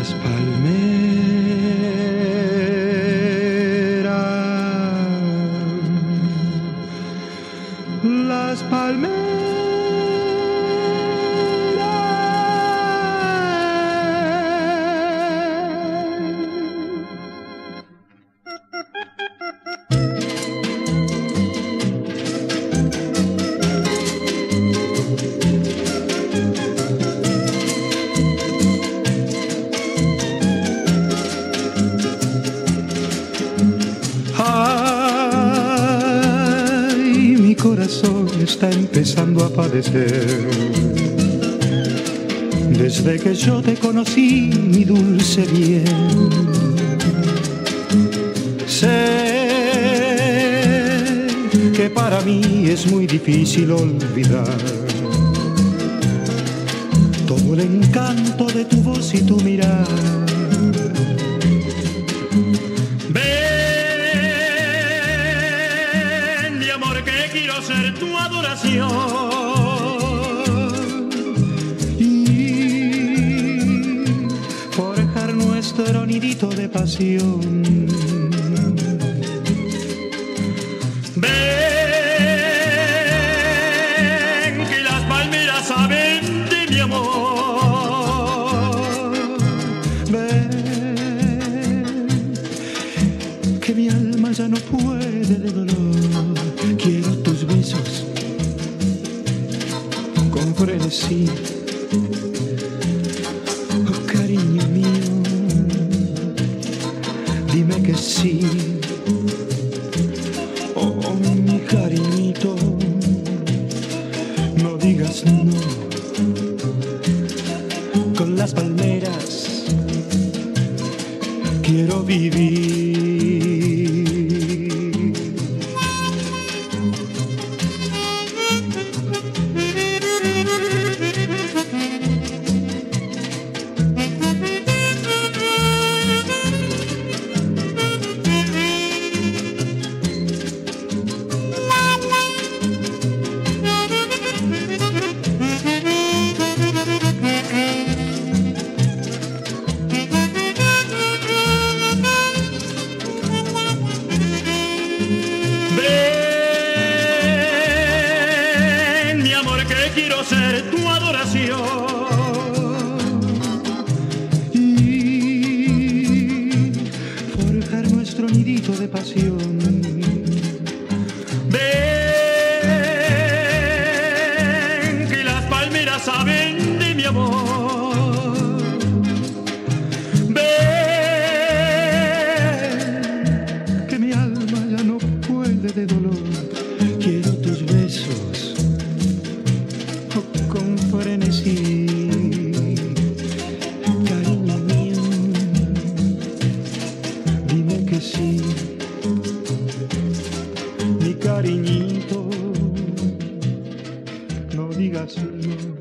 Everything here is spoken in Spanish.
las palmeras, las palmeras. Mi corazón está empezando a padecer. Desde que yo te conocí, mi dulce bien, sé que para mí es muy difícil olvidar todo el encanto de tu voz y tu mirar. Quiero ser tu adoración y forjar nuestro nidito de pasión. Ven que las palmeras saben de mi amor. Ven que mi alma ya no puede de dolor. Quiero tus besos con frenesí. Oh, cariño mío, dime que sí. Oh, mi cariñito, no digas no. Con las palmeras quiero vivir. Ven, mi amor, que quiero ser tu adoración y forjar nuestro nidito de pasión. Ven, que las palmeras saben de mi amor. Ven, que mi alma ya no puede de dolor. Quiero tus besos con frenesí. Cariño mío, dime que sí. Mi cariñito, no digas no.